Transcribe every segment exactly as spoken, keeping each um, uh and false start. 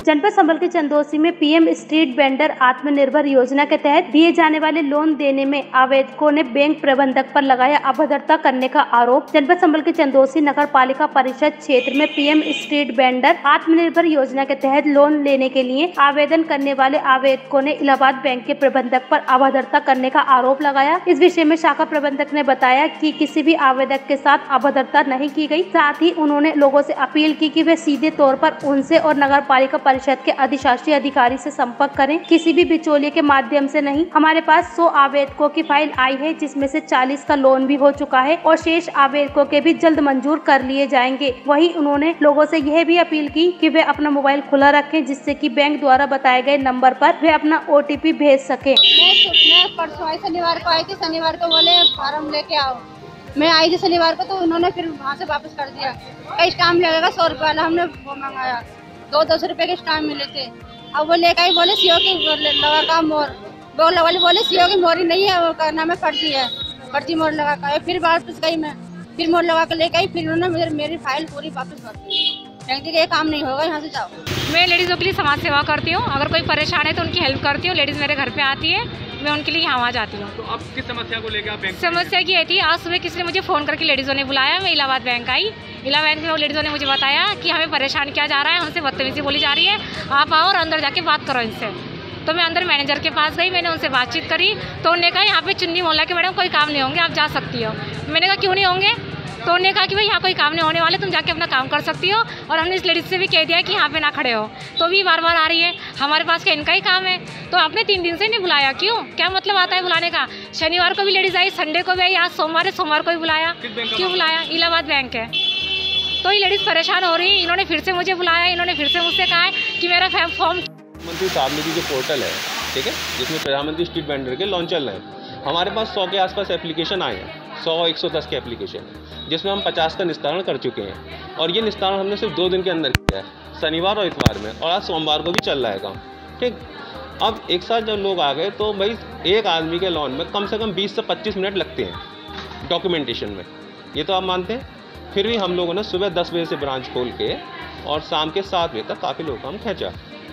जनपद संबल के चंदोसी में पीएम स्ट्रीट वेंडर आत्मनिर्भर योजना के तहत दिए जाने वाले लोन देने में आवेदकों ने बैंक प्रबंधक पर लगाया अभद्रता करने का आरोप। जनपद संबल के चंदोसी नगर पालिका परिषद क्षेत्र में पीएम स्ट्रीट वेंडर आत्मनिर्भर योजना के तहत लोन लेने के लिए आवेदन करने वाले आवेदकों ने इलाहाबाद बैंक के प्रबंधक पर अभद्रता करने का आरोप लगाया। इस विषय में शाखा प्रबंधक ने बताया कि किसी भी आवेदक के साथ अभद्रता नहीं की गई। साथ ही उन्होंने लोगों से अपील की कि वे सीधे तौर पर उनसे और नगर पालिका परिषद के अधिशासी अधिकारी से संपर्क करें, किसी भी बिचौलिए के माध्यम से नहीं। हमारे पास सौ आवेदकों की फाइल आई है, जिसमें से चालीस का लोन भी हो चुका है और शेष आवेदकों के भी जल्द मंजूर कर लिए जाएंगे। वहीं उन्होंने लोगों से यह भी अपील की कि वे अपना मोबाइल खुला रखें, जिससे कि बैंक द्वारा बताए गए नंबर पर वे अपना ओटीपी भेज सके। मैं परसों आई, शनिवार को आई थी। शनिवार को बोले फार्म लेके आओ। मैं आई थी शनिवार को, तो उन्होंने फिर वहाँ से वापस कर दिया। कई स्टाम्प लगेगा सौ रुपये वाला, हमने वो मंगाया, दो दो सौ रुपये के स्टाम्प मिले थे। अब वो लेकर आई, बोले सीओ की लगा का मोर, वो वाले बोले सीओ की मोरी नहीं है, वो का नाम है पर्ची है, पर्ची मोर लगा कर। फिर वापस गई मैं, फिर मोर लगा कर लेकर आई। फिर उन्होंने मेरी फाइल पूरी वापस कर दी। ये काम नहीं होगा, यहाँ से जाओ। मैं लेडीज़ों के लिए समाज सेवा करती हूँ। अगर कोई परेशान है तो उनकी हेल्प करती हूँ। लेडीज़ मेरे घर पे आती है, मैं उनके लिए यहाँ जाती हूँ। तो अब किस समस्या को लेकर आप बैंक? समस्या की है थी, आज सुबह किसी ने मुझे फ़ोन करके लेडीज़ों ने बुलाया, मैं इलाहाबाद बैंक आई। इलाहाबाद बैंक में लेडीज़ों ने मुझे बताया कि हमें परेशान किया जा रहा है, हमसे बदतमीजी बोली जा रही है, आप आओ और अंदर जाके बात करो इनसे। तो मैं अंदर मैनेजर के पास गई, मैंने उनसे बातचीत करी। तो उन्होंने कहा यहाँ पे चुन्नी मोहल्ला के मैडम कोई काम नहीं होंगे, आप जा सकती हो। मैंने कहा क्यों नहीं होंगे? तो उन्होंने कहा कि भाई यहाँ कोई काम नहीं होने वाले, तुम जाके अपना काम कर सकती हो। और हमने इस लेडीज से भी कह दिया कि यहाँ पे ना खड़े हो, तो भी बार बार आ रही है। हमारे पास क्या इनका ही काम है? तो आपने तीन दिन से नहीं बुलाया, क्यों? क्या मतलब आता है बुलाने का? शनिवार को भी लेडीज आई, संडे को भी आई, आज सोमवार है, सोमवार को भी बुलाया। क्यों बुलाया? इलाहाबाद बैंक है। तो ये लेडीज परेशान हो रही है। इन्होंने फिर से मुझे बुलाया, इन्होंने फिर से मुझसे कहा है कि मेरा फॉर्म। प्रधानमंत्री सामने जो पोर्टल है, ठीक है, जिसमें प्रधानमंत्री स्ट्रीट वेंडर के लॉन्च चल रहे हैं। हमारे पास सौ के आसपास एप्लीकेशन आए हैं, सौ एक सौ दस के एप्लीकेशन, जिसमें हम पचास का निस्तारण कर चुके हैं। और ये निस्तारण हमने सिर्फ दो दिन के अंदर किया है, शनिवार और इतवार में, और आज सोमवार को भी चल रहा है काम। ठीक, अब एक साथ जब लोग आ गए तो भाई एक आदमी के लोन में कम से कम बीस से पच्चीस मिनट लगते हैं डॉक्यूमेंटेशन में, ये तो आप मानते हैं। फिर भी हम लोगों ने सुबह दस बजे से ब्रांच खोल के और शाम के सात बजे तक काफ़ी लोग काम खींचा,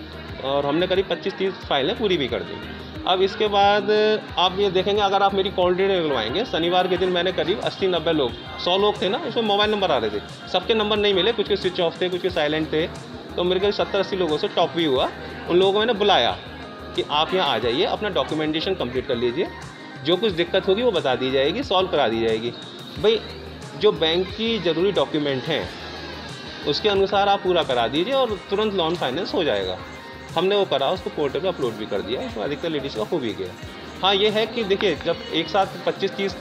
और हमने करीब पच्चीस तीस फाइलें पूरी भी कर दी। अब इसके बाद आप ये देखेंगे, अगर आप मेरी कॉल डिटेल निकलवाएंगे, शनिवार के दिन मैंने करीब अस्सी नब्बे लोग, सौ लोग थे ना, उसमें मोबाइल नंबर आ रहे थे, सबके नंबर नहीं मिले, कुछ के स्विच ऑफ थे, कुछ के साइलेंट थे। तो मेरे करीब सत्तर अस्सी लोगों से टॉप भी हुआ। उन लोगों को मैंने बुलाया कि आप यहाँ आ जाइए, अपना डॉक्यूमेंटेशन कंप्लीट कर लीजिए, जो कुछ दिक्कत होगी वो बता दी जाएगी, सॉल्व करा दी जाएगी। भाई जो बैंक की ज़रूरी डॉक्यूमेंट हैं उसके अनुसार आप पूरा करा दीजिए और तुरंत लोन फाइनेंस हो जाएगा। हमने वो करा, उसको पोर्टल पे अपलोड भी कर दिया, उसमें अधिकतर लेडीज़ का हो भी गया। हाँ, ये है कि देखिए, जब एक साथ पच्चीस तीस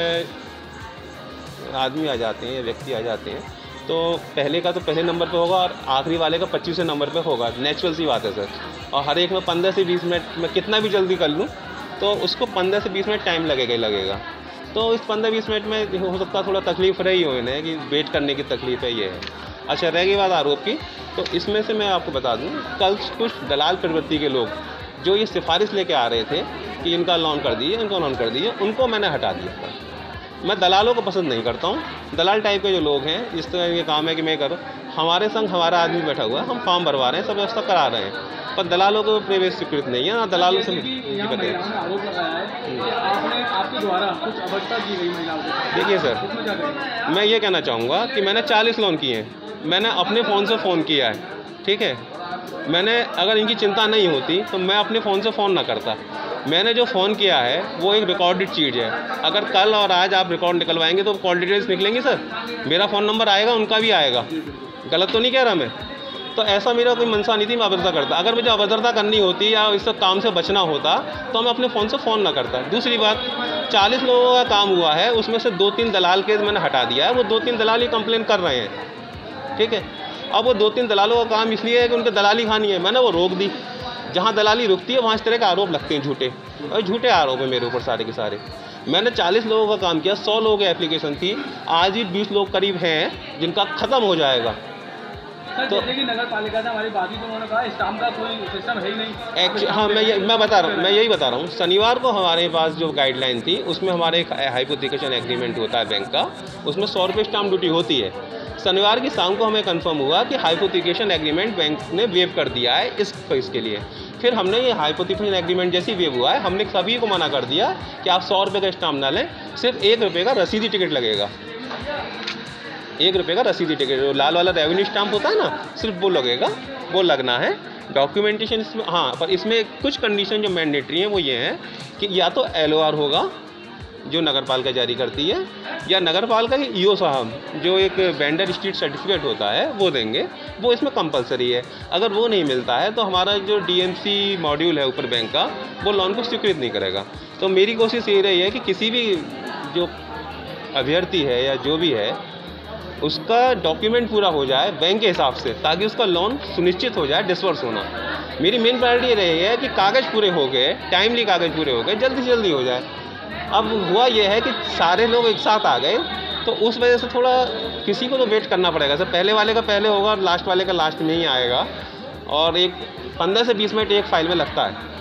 आदमी आ जाते हैं, व्यक्ति आ जाते हैं, तो पहले का तो पहले नंबर पे होगा और आखिरी वाले का पच्चीसवें नंबर पे होगा, नेचुरल सी बात है सर। और हर एक में पंद्रह से बीस मिनट में कितना भी जल्दी कर लूँ तो उसको पंद्रह से बीस मिनट टाइम लगेगा ही लगेगा। तो इस पंद्रह बीस मिनट में हो सकता है थोड़ा तकलीफ रही हो इन्हें, कि वेट करने की तकलीफ है, ये है। अच्छा, रह गई बात आरोप की, तो इसमें से मैं आपको बता दूं, कल कुछ दलाल प्रवृत्ति के लोग जो ये सिफारिश लेके आ रहे थे कि इनका लोन कर दीजिए, इनका लोन कर दीजिए, उनको मैंने हटा दिया था। मैं दलालों को पसंद नहीं करता हूँ। दलाल टाइप के जो लोग हैं, इस तरह के काम है कि मैं करूँ, हमारे संग हमारा आदमी बैठा हुआ है, हम फॉर्म भरवा रहे हैं, सब व्यवस्था करा रहे हैं, पर दलालों को प्रवेश स्वीकृत नहीं है ना। दलालों से देखिए सर, मैं ये कहना चाहूँगा कि मैंने चालीस लोन किए हैं, मैंने अपने फ़ोन से फ़ोन किया है, ठीक है। मैंने, अगर इनकी चिंता नहीं होती तो मैं अपने फ़ोन से फ़ोन ना करता। मैंने जो फ़ोन किया है वो एक रिकॉर्डेड चीज़ है। अगर कल और आज आप रिकॉर्ड निकलवाएंगे तो कॉल डिटेल्स निकलेंगी सर, मेरा फ़ोन नंबर आएगा, उनका भी आएगा। गलत तो नहीं कह रहा मैं? तो ऐसा मेरा कोई मनसा नहीं थी मैं अभद्रता करता। अगर मुझे अभद्रता करनी होती या इस काम से बचना होता तो मैं अपने फ़ोन से फ़ोन ना करता। दूसरी बात, चालीस लोगों का काम हुआ है, उसमें से दो तीन दलाल के मैंने हटा दिया है। वो दो तीन दलाल ही कंप्लेन कर रहे हैं, ठीक है। अब वो दो तीन दलालों का काम इसलिए है कि उनके दलाली खानी है, मैंने वो रोक दी। जहाँ दलाली रुकती है वहाँ इस तरह के आरोप लगते हैं झूठे, और झूठे आरोप है मेरे ऊपर सारे के सारे। मैंने चालीस लोगों का काम किया, सौ लोगों की एप्लीकेशन थी, आज ही बीस लोग करीब हैं जिनका ख़त्म हो जाएगा, तो जैसे कि नगर पालिका से हमारी बात हुई तो उन्होंने कहा स्टाम्प का कोई सिस्टम है ही नहीं। एक्चुअली हाँ मैं ये मैं बता रहा हूँ मैं यही बता रहा हूँ शनिवार को हमारे पास जो गाइडलाइन थी उसमें हमारे एक हाइपोथिकेशन एग्रीमेंट होता है बैंक का, उसमें सौ रुपये स्टाम्प ड्यूटी होती है। शनिवार की शाम को हमें कंफर्म हुआ कि हाइपोथिकेशन एग्रीमेंट बैंक ने वेव कर दिया है इस इसके लिए। फिर हमने ये हाइपोथिकेशन एग्रीमेंट जैसी वेव हुआ है हमने सभी को मना कर दिया कि आप सौ रुपये का स्टाम्प ना लें, सिर्फ एक रुपये का रसीदी टिकट लगेगा, एक रुपये का रसीदी टिकट, जो लाल वाला रेवेन्यू स्टाम्प होता है ना, सिर्फ वो लगेगा, वो लगना है। डॉक्यूमेंटेशन इसमें हाँ, पर इसमें कुछ कंडीशन जो मैंडेटरी हैं वो ये हैं कि या तो एल ओ आर होगा जो नगर पालिका जारी करती है, या नगर पालिका के ई ओ साहब जो एक वेंडर स्ट्रीट सर्टिफिकेट होता है वो देंगे, वो इसमें कंपलसरी है। अगर वो नहीं मिलता है तो हमारा जो डी एम सी मॉड्यूल है ऊपर बैंक का, वो लोन को स्वीकृत नहीं करेगा। तो मेरी कोशिश ये रही है कि किसी भी जो अभ्यर्थी है या जो भी है उसका डॉक्यूमेंट पूरा हो जाए बैंक के हिसाब से, ताकि उसका लोन सुनिश्चित हो जाए डिसवर्स होना। मेरी मेन प्रायोरिटी रही है कि कागज़ पूरे हो गए, टाइमली कागज़ पूरे हो गए, जल्दी से जल्दी हो जाए। अब हुआ यह है कि सारे लोग एक साथ आ गए, तो उस वजह से थोड़ा किसी को तो वेट करना पड़ेगा। सर पहले वाले का पहले होगा और लास्ट वाले का लास्ट में ही आएगा, और एक पंद्रह से बीस मिनट एक फाइल में लगता है।